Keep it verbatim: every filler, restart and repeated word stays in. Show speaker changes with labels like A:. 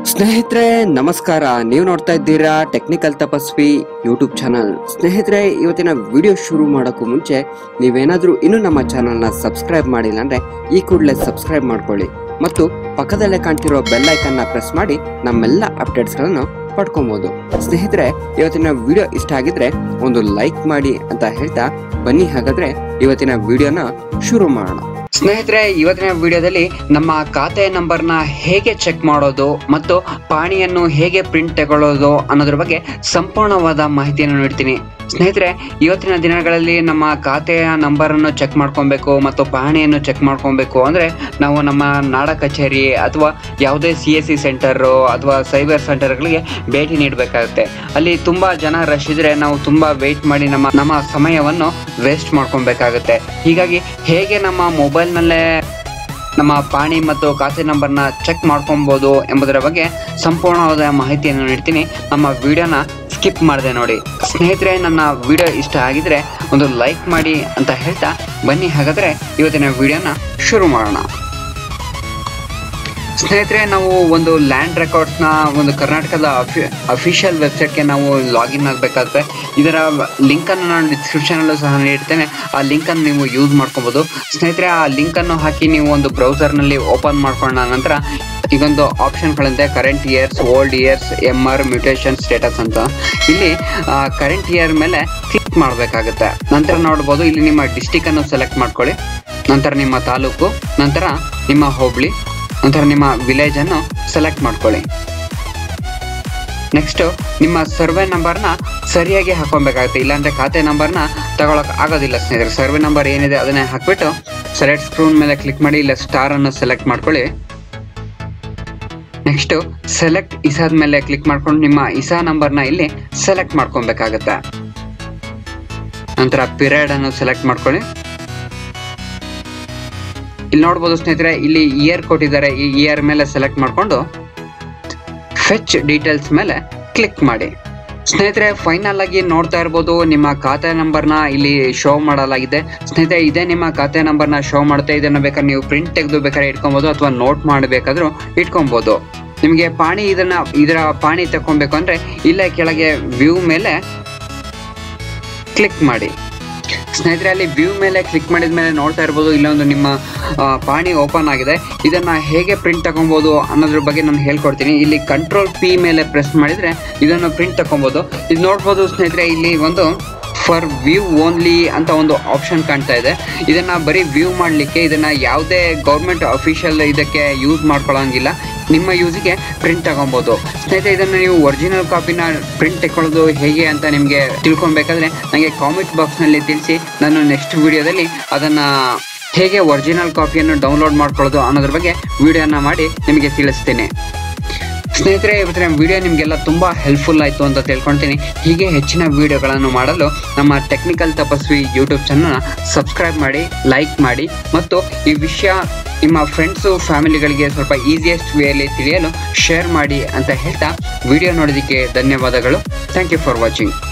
A: ಸ್ನೇಹಿತರೆ ನಮಸ್ಕಾರ, ನೀವು ನೋಡ್ತಾ ಇದ್ದೀರಾ ಟೆಕ್ನಿಕಲ್ ತಪಸ್ವಿ ಯೂಟ್ಯೂಬ್ ಚಾನಲ್. ಸ್ನೇಹಿತರೆ, ಇವತ್ತಿನ ವಿಡಿಯೋ ಶುರು ಮಾಡೋಕ್ಕೂ ಮುಂಚೆ ನೀವೇನಾದರೂ ಇನ್ನೂ ನಮ್ಮ ಚಾನಲ್ನ ಸಬ್ಸ್ಕ್ರೈಬ್ ಮಾಡಿಲ್ಲ ಅಂದರೆ ಈ ಕೂಡಲೇ ಸಬ್ಸ್ಕ್ರೈಬ್ ಮಾಡ್ಕೊಳ್ಳಿ ಮತ್ತು ಪಕ್ಕದಲ್ಲೇ ಕಾಣ್ತಿರೋ ಬೆಲ್ ಐಕನ್ನ ಪ್ರೆಸ್ ಮಾಡಿ ನಮ್ಮೆಲ್ಲ ಅಪ್ಡೇಟ್ಸ್ಗಳನ್ನು ಪಡ್ಕೊಬೋದು. ಸ್ನೇಹಿತರೆ, ಇವತ್ತಿನ ವಿಡಿಯೋ ಇಷ್ಟ ಆಗಿದ್ರೆ ಒಂದು ಲೈಕ್ ಮಾಡಿ ಅಂತ ಹೇಳ್ತಾ ಬನ್ನಿ ಹಾಗಾದ್ರೆ ಇವತ್ತಿನ ವಿಡಿಯೋನ ಶುರು ಮಾಡೋಣ. ಸ್ನೇಹಿತರೆ, ಇವತ್ತಿನ ವಿಡಿಯೋದಲ್ಲಿ ನಮ್ಮ ಖಾತೆ ನಂಬರ್ನ ಹೇಗೆ ಚೆಕ್ ಮಾಡೋದು ಮತ್ತು ಪಾಣಿಯನ್ನು ಹೇಗೆ ಪ್ರಿಂಟ್ ತಗೊಳ್ಳೋದು ಅನ್ನೋದ್ರ ಬಗ್ಗೆ ಸಂಪೂರ್ಣವಾದ ಮಾಹಿತಿಯನ್ನು ನೀಡ್ತೀನಿ. ಸ್ನೇಹಿತರೆ, ಇವತ್ತಿನ ದಿನಗಳಲ್ಲಿ ನಮ್ಮ ಖಾತೆಯ ನಂಬರನ್ನು ಚೆಕ್ ಮಾಡ್ಕೊಬೇಕು ಮತ್ತು ಪಹಣಿಯನ್ನು ಚೆಕ್ ಮಾಡ್ಕೊಬೇಕು ಅಂದರೆ ನಾವು ನಮ್ಮ ನಾಡ ಕಚೇರಿ ಅಥವಾ ಯಾವುದೇ ಸಿ ಎಸ್ ಸಿ ಸೆಂಟರು ಅಥವಾ ಸೈಬರ್ ಸೆಂಟರ್ಗಳಿಗೆ ಭೇಟಿ ನೀಡಬೇಕಾಗುತ್ತೆ. ಅಲ್ಲಿ ತುಂಬ ಜನ ರಶ್ ಇದ್ರೆ ನಾವು ತುಂಬ ವೆಯ್ಟ್ ಮಾಡಿ ನಮ್ಮ ನಮ್ಮ ಸಮಯವನ್ನು ವೇಸ್ಟ್ ಮಾಡ್ಕೊಬೇಕಾಗುತ್ತೆ. ಹೀಗಾಗಿ ಹೇಗೆ ನಮ್ಮ ಮೊಬೈಲ್ನಲ್ಲೇ ನಮ್ಮ ಪಾಣಿ ಮತ್ತು ಖಾತೆ ನಂಬರ್ನ ಚೆಕ್ ಮಾಡ್ಕೊಬೋದು ಎಂಬುದರ ಬಗ್ಗೆ ಸಂಪೂರ್ಣವಾದ ಮಾಹಿತಿಯನ್ನು ನೀಡ್ತೀನಿ. ನಮ್ಮ ವಿಡಿಯೋನ ಸ್ಕಿಪ್ ಮಾಡದೆ ನೋಡಿ. ಸ್ನೇಹಿತರೆ, ನನ್ನ ವಿಡಿಯೋ ಇಷ್ಟ ಆಗಿದ್ರೆ ಒಂದು ಲೈಕ್ ಮಾಡಿ ಅಂತ ಹೇಳ್ತಾ ಬನ್ನಿ ಹಾಗಾದರೆ ಇವತ್ತಿನ ವಿಡಿಯೋನ ಶುರು ಮಾಡೋಣ. ಸ್ನೇಹಿತರೆ, ನಾವು ಒಂದು ಲ್ಯಾಂಡ್ ರೆಕಾರ್ಡ್ಸ್ನ ಒಂದು ಕರ್ನಾಟಕದ ಅಫಿ ಅಫಿಷಿಯಲ್ ವೆಬ್ಸೈಟ್ಗೆ ನಾವು ಲಾಗಿನ್ ಆಗಬೇಕಾದ್ರೆ ಇದರ ಲಿಂಕನ್ನು ನಾನು ಡಿಸ್ಕ್ರಿಪ್ಷನಲ್ಲೂ ಸಹ ನೀಡ್ತೇನೆ. ಆ ಲಿಂಕನ್ನು ನೀವು ಯೂಸ್ ಮಾಡ್ಕೊಬೋದು. ಸ್ನೇಹಿತರೆ, ಆ ಲಿಂಕನ್ನು ಹಾಕಿ ನೀವು ಒಂದು ಬ್ರೌಸರ್ನಲ್ಲಿ ಓಪನ್ ಮಾಡ್ಕೊಂಡ ನಂತರ ಈಗೊಂದು ಆಪ್ಷನ್ಗಳಿಂದ current years, old years, M R, mutation status ಅಂತ. ಇಲ್ಲಿ ಕರೆಂಟ್ ಇಯರ್ ಮೇಲೆ ಕ್ಲಿಕ್ ಮಾಡಬೇಕಾಗುತ್ತೆ. ನಂತರ ನೋಡ್ಬೋದು, ಇಲ್ಲಿ ನಿಮ್ಮ ಡಿಸ್ಟಿಕನ್ನು ಸೆಲೆಕ್ಟ್ ಮಾಡ್ಕೊಳ್ಳಿ, ನಂತರ ನಿಮ್ಮ ತಾಲೂಕು, ನಂತರ ನಿಮ್ಮ ಹೋಬಳಿ, ನಂತರ ನಿಮ್ಮ ವಿಲೇಜನ್ನು ಸೆಲೆಕ್ಟ್ ಮಾಡ್ಕೊಳ್ಳಿ. ನೆಕ್ಸ್ಟು ನಿಮ್ಮ ಸರ್ವೆ ನಂಬರ್ನ ಸರಿಯಾಗಿ ಹಾಕೊಬೇಕಾಗುತ್ತೆ, ಇಲ್ಲಾಂದರೆ ಖಾತೆ ನಂಬರ್ನ ತಗೊಳಕ್ ಆಗೋದಿಲ್ಲ. ಸ್ನೇಹಿತರೆ, ಸರ್ವೆ ನಂಬರ್ ಏನಿದೆ ಅದನ್ನೇ ಹಾಕ್ಬಿಟ್ಟು ಸೆಲೆಕ್ಟ್ ಸ್ಕ್ರೂನ್ ಮೇಲೆ ಕ್ಲಿಕ್ ಮಾಡಿ ಇಲ್ಲ ಸ್ಟಾರನ್ನು ಸೆಲೆಕ್ಟ್ ಮಾಡ್ಕೊಳ್ಳಿ. ನೆಕ್ಸ್ಟು ಸೆಲೆಕ್ಟ್ ಇಸಾದ ಮೇಲೆ ಕ್ಲಿಕ್ ಮಾಡ್ಕೊಂಡು ನಿಮ್ಮ ಇಸಾ ನಂಬರ್ನ ಇಲ್ಲಿ ಸೆಲೆಕ್ಟ್ ಮಾಡ್ಕೊಬೇಕಾಗತ್ತೆ. ನಂತರ ಪಿರಿಯಡ್ ಅನ್ನು ಸೆಲೆಕ್ಟ್ ಮಾಡ್ಕೊಳ್ಳಿ. ಇಲ್ಲಿ ನೋಡ್ಬೋದು ಸ್ನೇಹಿತರೆ, ಇಲ್ಲಿ ಇಯರ್ ಕೊಟ್ಟಿದ್ದಾರೆ. ಈ ಇಯರ್ ಮೇಲೆ ಸೆಲೆಕ್ಟ್ ಮಾಡಿಕೊಂಡು ಫೆಚ್ ಡೀಟೇಲ್ಸ್ ಮೇಲೆ ಕ್ಲಿಕ್ ಮಾಡಿ. ಸ್ನೇಹಿತರೆ, ಫೈನಲ್ ಆಗಿ ನೋಡ್ತಾ ಇರ್ಬೋದು, ನಿಮ್ಮ ಖಾತೆ ನಂಬರ್ನ ಇಲ್ಲಿ ಶೋ ಮಾಡಲಾಗಿದೆ. ಸ್ನೇಹಿತರೆ, ಇದೇ ನಿಮ್ಮ ಖಾತೆ ನಂಬರ್ನ ಶೋ ಮಾಡುತ್ತೆ. ಇದನ್ನು ಬೇಕಾದ್ರೆ ನೀವು ಪ್ರಿಂಟ್ ತೆಗೆದು ಬೇಕಾದ್ರೆ ಇಟ್ಕೊಬೋದು ಅಥವಾ ನೋಟ್ ಮಾಡಬೇಕಾದ್ರೂ ಇಟ್ಕೊಬೋದು. ನಿಮಗೆ ಪಾಣಿ ಇದನ್ನ ಇದರ ಪಾಣಿ ತಗೊಬೇಕು ಅಂದ್ರೆ ಇಲ್ಲೇ ಕೆಳಗೆ ವ್ಯೂ ಮೇಲೆ ಕ್ಲಿಕ್ ಮಾಡಿ. ಸ್ನೇಹಿತರೆ, ಅಲ್ಲಿ ವ್ಯೂ ಮೇಲೆ ಕ್ಲಿಕ್ ಮಾಡಿದ ಮೇಲೆ ನೋಡ್ತಾ ಇರ್ಬೋದು, ಇಲ್ಲೊಂದು ನಿಮ್ಮ ಪಾಣಿ ಓಪನ್ ಆಗಿದೆ. ಇದನ್ನ ಹೇಗೆ ಪ್ರಿಂಟ್ ತಗೊಬೋದು ಅನ್ನೋದ್ರ ಬಗ್ಗೆ ನಾನು ಹೇಳ್ಕೊಡ್ತೀನಿ. ಇಲ್ಲಿ ಕಂಟ್ರೋಲ್ ಪಿ ಮೇಲೆ ಪ್ರೆಸ್ ಮಾಡಿದ್ರೆ ಇದನ್ನು ಪ್ರಿಂಟ್ ತಗೊಬೋದು. ಇದು ನೋಡ್ಬೋದು ಸ್ನೇಹಿತರೆ, ಇಲ್ಲಿ ಒಂದು ಫಾರ್ ವ್ಯೂ ಓನ್ಲಿ ಅಂತ ಒಂದು ಆಪ್ಷನ್ ಕಾಣ್ತಾ ಇದೆ. ಇದನ್ನ ಬರೀ ವ್ಯೂ ಮಾಡಲಿಕ್ಕೆ ಇದನ್ನ ಯಾವುದೇ ಗೌರ್ಮೆಂಟ್ ಅಫಿಷಿಯಲ್ ಇದಕ್ಕೆ ಯೂಸ್ ಮಾಡ್ಕೊಳ್ಳೋಂಗಿಲ್ಲ. ನಿಮ್ಮ ಯೂಸಿಗೆ ಪ್ರಿಂಟ್ ತಗೊಬೋದು. ಸ್ನೇಹಿತರೆ, ಇದನ್ನು ನೀವು ಒರಿಜಿನಲ್ ಕಾಪಿನ ಪ್ರಿಂಟ್ ತಗೊಳ್ಳೋದು ಹೇಗೆ ಅಂತ ನಿಮಗೆ ತಿಳ್ಕೊಬೇಕಾದ್ರೆ ನನಗೆ ಕಾಮೆಂಟ್ ಬಾಕ್ಸ್ನಲ್ಲಿ ತಿಳಿಸಿ. ನಾನು ನೆಕ್ಸ್ಟ್ ವಿಡಿಯೋದಲ್ಲಿ ಅದನ್ನು ಹೇಗೆ ಒರಿಜಿನಲ್ ಕಾಪಿಯನ್ನು ಡೌನ್ಲೋಡ್ ಮಾಡ್ಕೊಳ್ಳೋದು ಅನ್ನೋದ್ರ ಬಗ್ಗೆ ವಿಡಿಯೋನ ಮಾಡಿ ನಿಮಗೆ ತಿಳಿಸ್ತೇನೆ. ಸ್ನೇಹಿತರೆ, ಇವತ್ತಿನ ವಿಡಿಯೋ ನಿಮಗೆಲ್ಲ ತುಂಬ ಹೆಲ್ಪ್ಫುಲ್ ಆಯಿತು ಅಂತ ತಿಳ್ಕೊಳ್ತೀನಿ. ಹೀಗೆ ಹೆಚ್ಚಿನ ವಿಡಿಯೋಗಳನ್ನು ಮಾಡಲು ನಮ್ಮ ಟೆಕ್ನಿಕಲ್ ತಪಸ್ವಿ ಯೂಟ್ಯೂಬ್ ಚಾನಲ್ನ ಸಬ್ಸ್ಕ್ರೈಬ್ ಮಾಡಿ, ಲೈಕ್ ಮಾಡಿ ಮತ್ತು ಈ ವಿಷಯ ನಿಮ್ಮ ಫ್ರೆಂಡ್ಸು ಫ್ಯಾಮಿಲಿಗಳಿಗೆ ಸ್ವಲ್ಪ ಈಸಿಯೆಸ್ಟ್ ವೇಯಲ್ಲಿ ತಿಳಿಯಲು ಶೇರ್ ಮಾಡಿ ಅಂತ ಹೇಳ್ತಾ ವಿಡಿಯೋ ನೋಡೋದಕ್ಕೆ ಧನ್ಯವಾದಗಳು. Thank you for watching.